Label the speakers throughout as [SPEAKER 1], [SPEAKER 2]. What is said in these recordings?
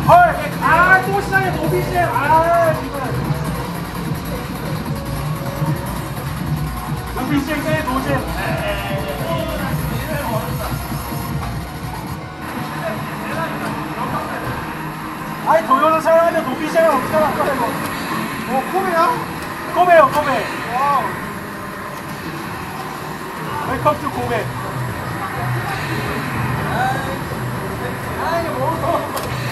[SPEAKER 1] 또 시작해, 노비잼. 이거는. 노비잼 대 노잼. 아니, 도요는 사람한테 노비잼을 어떻게 할 거야, 이거.
[SPEAKER 2] 코베야?
[SPEAKER 1] 코베요, 코베.
[SPEAKER 2] 와우.
[SPEAKER 1] 웰컴 투 코베.
[SPEAKER 2] 아이, 뭐.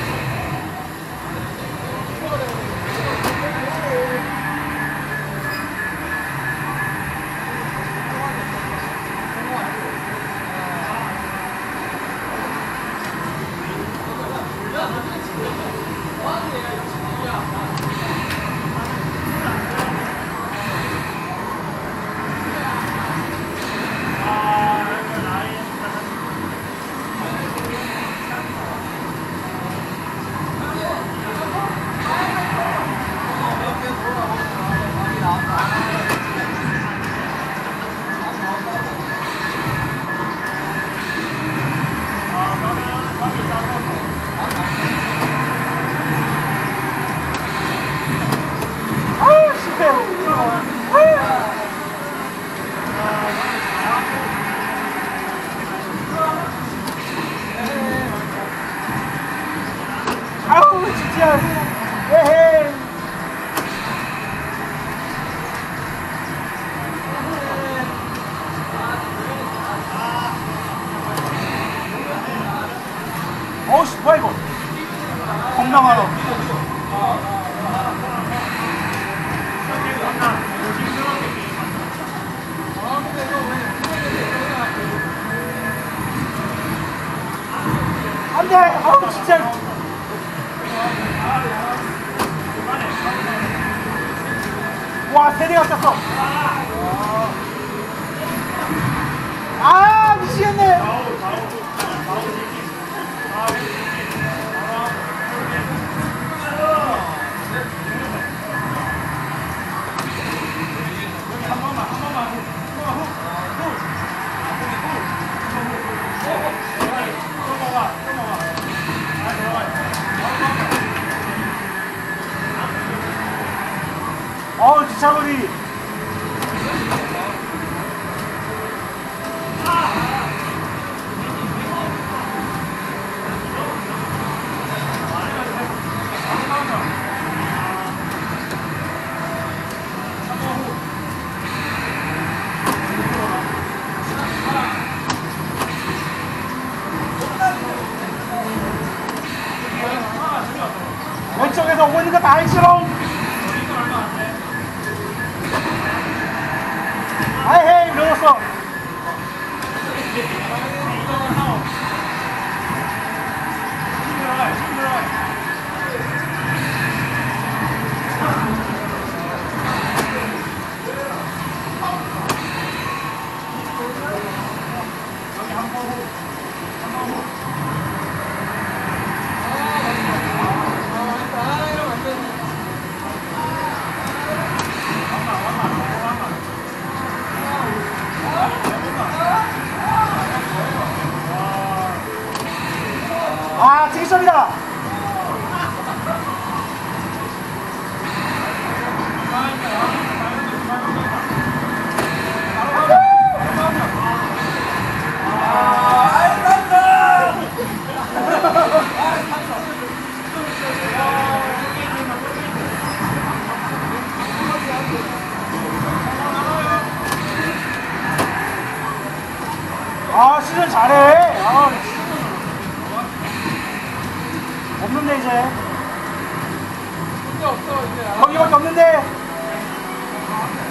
[SPEAKER 1] 아우, 진짜. 에헤이. 어우씨, 뭐야, 이거. 공명하러. 안 돼! 아우, 진짜. 와, 세대가 쳤어. 아, 미치겠네. 어우, 기차놀이. 왼쪽에서 오고 있는 거 다 알지롱. 아이, 밀었어. 아, 득점이다. 아, 시즌 잘해. 아, 없는데 이제.
[SPEAKER 2] 문제 없어, 이제.
[SPEAKER 1] 거기밖에 없는데.